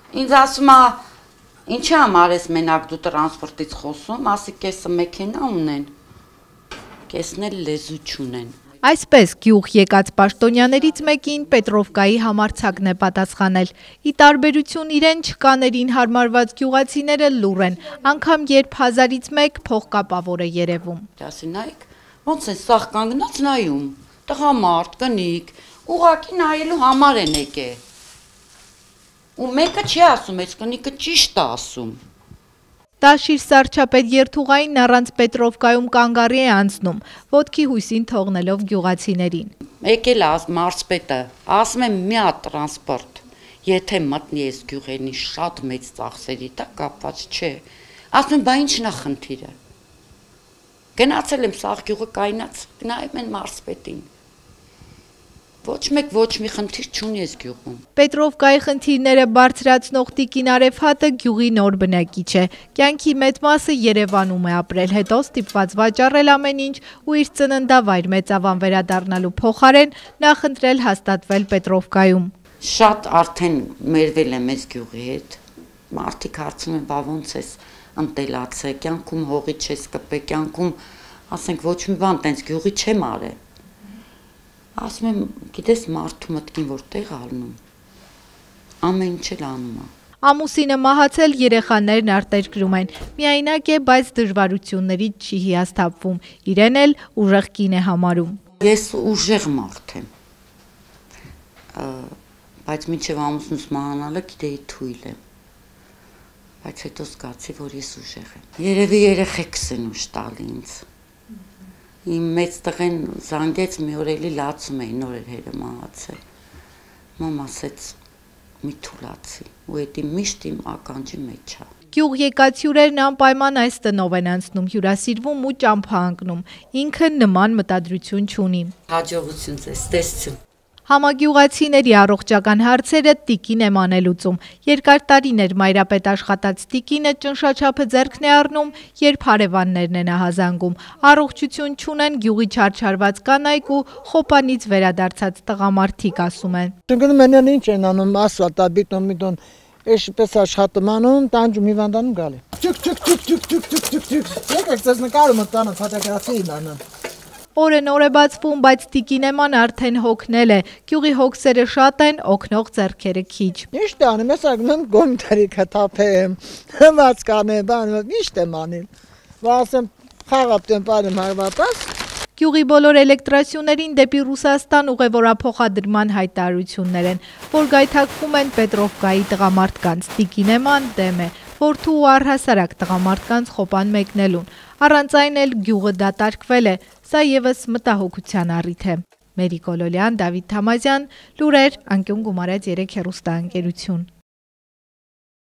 Ինձ ասում է, ինչի համար ես մենակ դու տրանսպորտից խոսում, ասի կեսը մեքենա ունեն, կեսն էլ լեզու չունեն։ Այսպես գյուղ եկած պաշտոնյաներից մեկին Պետրովկայի համարձակն է պատասխանել։ Ի տարբերություն իրեն չկաներին հարմարված գյուղացիները լուռ են, անգամ երբ 1000-ից մեկ փողկապավոր է երևում։ Ասի նայեք, ոնց է սաղ կանգնած նայում, տղամարդ, կնիկ, ուղղակի նայելու համար են եկել։ Ու մեկը չի ասում, այս կնիկը ճիշտ է ասում։ Տաշիր սարչապետ երթուղային առանց Պետրովկայում կանգառի է անցնում, ոտքի հույսին թողնելով գյուղացիներին։ Եկել է մարզպետը, ասում եմ մի հատ տրանսպորտ, եթե մտնի այս գյուղերին շատ մեծ ծախսերի տակ կապված չէ, ասում եմ, բա ինչն է խնդիրը։ Գնացել եմ սաղ գյուղը կայնած, նայում են մարզպետին։ Ոչ մեկ ոչ մի խնդիր չունի այս գյուղում։ Պետրովկայի խնդիրները բարձրացնող Տիկին Արեֆհատը գյուղի նոր բնակիչ է։ Կյանքի մեծ մասը Երևանում է ապրել, հետո ստիպված վաճառել ամեն ինչ ու իր ծննդավայր Մեծավան վերադառնալու փոխարեն նախընտրել հաստատվել Պետրովկայում։ Շատ արդեն մերվել եմ այս գյուղի հետ։ Մարդիկ հարցնում են, բա ոնց ես ընտելացել, կյանքում հողի չես կպել, կյանքում, ասենք, ոչ մի բան տենց գյուղի չեմ արել։ Ասում եմ, գիտես մարդու մտքին որտեղ ալնում, ամեն ինչ էլ անում է։ Ամուսինը մահացել, երեխաներն արտերկրում են, միայնակ է, բայց դժվարություններից չի հիասթափվում, իրեն էլ ուժեղ կին է համարում։ Ես ուժեղ մարդ եմ, բայց մինչև ամուսնուս մահանալը գիտեի թույլ եմ, բայց հետո զգացի, որ ես ուժեղ եմ։ Երևի երեխեքս են ուժ տալի ինձ։ Իմ մեծ տղեն զանգեց մի օր էլի լացում էին, նոր էր հերը մահացել։ Մամ ասեց, մի թուլացի, ու էդի միշտ իմ ականջի մեջ է։ Գյուղ եկած հյուրերն անպայման այս տնով են անցնում, հյուրասիրվում ու ճամփա ընկնում։ Ինքը նման մտադրություն չունի։ Հաջողություն ձեզ, տեսություն։ Համագյուղացիների առողջական հարցերը Տիկին է մանելուծում։ Երկար տարիներ մայրապետ աշխատած Տիկինը ճնշաչափը ձեռքն է առնում, երբ հարևաններն են ահազանգում։ Առողջություն չունեն գյուղի չարչարված կանայք ու խոպանից վերադարձած տղամարդիկ, ասում են։ Գնում են ինչ են անում, ասֆալտա, բետոն, էշպես աշխատում անում, տանջում հիվանդանում գալի։ Եկեք ձեզ նկարում տանը ֆոտոգրաֆիա անում։ Օրեն-օր է բացվում, բայց Տիկինեման արդեն հոգնել է։ Գյուղի հոգսերը շատ են, օգնող ձեռքերը քիչ։ Ինչ տանեմ, ես ագնում գոմտարի կթափեմ, հված կանեմ, բան, ինչ եմ անիլ։ Վասեմ խաղապտեմ պարեմ հարվածած։ Գյուղի բոլոր էլեկտրասյուներին դեպի Ռուսաստան ուղևորափոխադրման հայտարարություններ են, որ գայթակղում են Պետրովկայի տղամարդկանց։ Տիկինեման դեմ է, որդու ու առհասարակ տղամարդկանց խոպան մեկնելուն։ Առանց այն էլ գյուղը դատարկվել է, սա ևս մտահոգության առիթ է։ Մերի Կոլոլյան, Դավիթ Թամազյան, լուրեր, անկյուն գումարած 3 հեռուստաընկերություն։